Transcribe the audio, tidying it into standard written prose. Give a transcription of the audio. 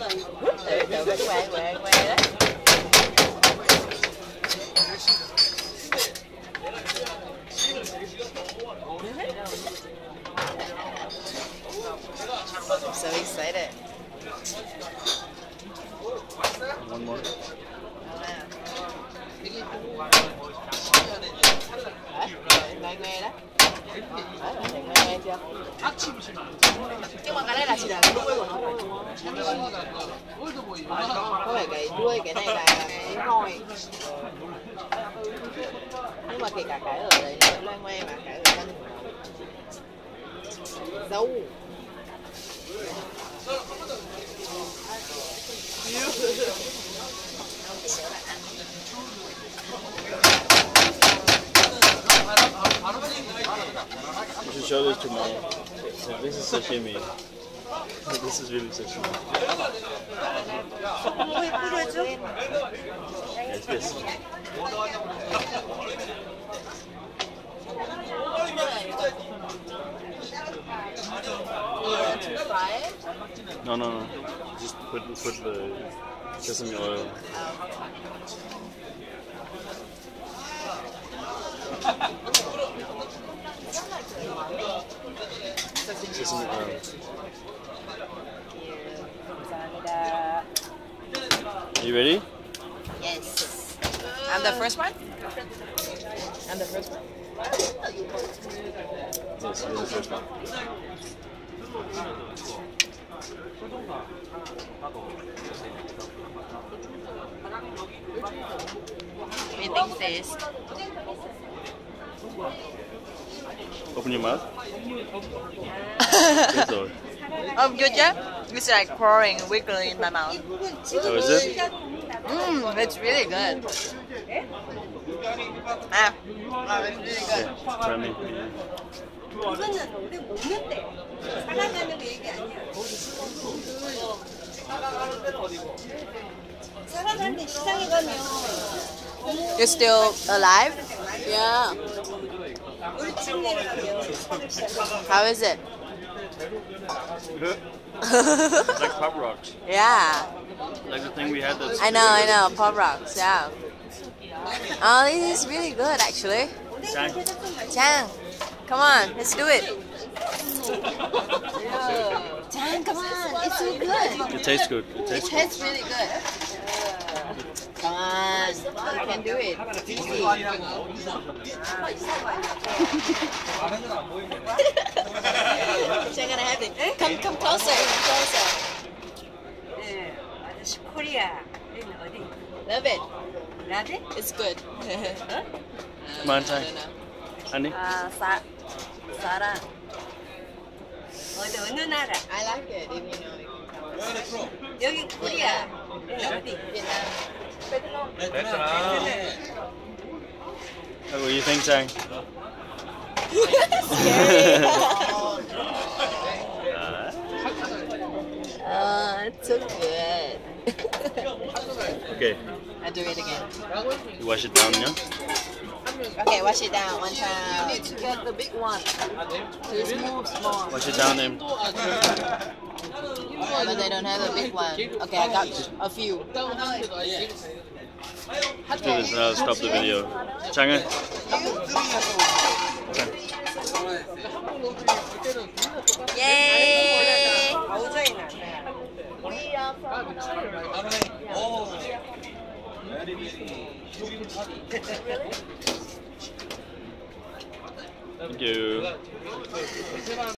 Tự với quay quay quay đó. I'm so excited. One more. Ngoe ngoe đó. Ngoe ngoe chưa? Nhưng mà cái này là chỉ là cái đuôi của nó thôi. Có phải cái đuôi, cái này là cái ngòi. Nhưng mà kể cả cái ở đấy nó vẫn loe ngoe mà cái ở thân dâu. You should show this to me. This is sashimi. This is really sashimi. It's this. No, no, no. Just put the sesame oil. Sesame oil. Are you ready? Yes. I'm the first one? I'm the first one? Yes, you're the first one. Eating taste. Open your mouth. Yes, or? Oh, good, yeah? It's like pouring, wiggling in my mouth. Oh, is it? It's really good. Ah, oh, it's really good. Yeah, try me. You're still alive? Yeah. How is it? It's like Pop Rocks. Yeah. Like the thing we had that's... I know, Pop Rocks, yeah. Oh, this is really good actually. Chang. Chang, come on, let's do it. Chang, come on, it's so good. It tastes good. It It tastes good. tastes really good. Come on, you can do it. Easy. Chang gonna have it. Come closer, come closer. 네, 아저씨 코리아. 여기는 어디? Love it. 라데? It's good. Come on, Chang. Honey. 아, 사라. 어느 나라? I like it if you know it. 여기 코리아. 여기 어디? Vietnam. What do you think, Chang? Oh, it's so good. Okay, I'll do it again. you wash it down, yeah? Okay, wash it down one time. You need to get the big one. It's small. Wash it down, Em. But they don't have the big one. Okay, I got a few. Let's do this and I'll stop the video. Chang, Yay! We are from thank you.